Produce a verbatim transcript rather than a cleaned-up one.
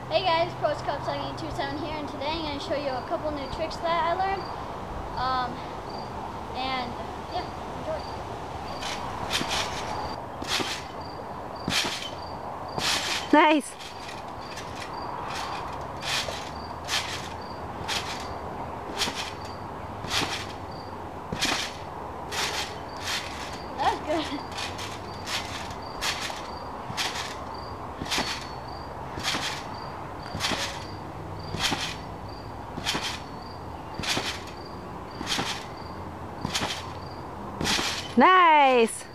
Hey guys, Pro Cup Sucking two seven here, and today I'm going to show you a couple new tricks that I learned. Um, and yeah, enjoy. Nice. That was good. Nice.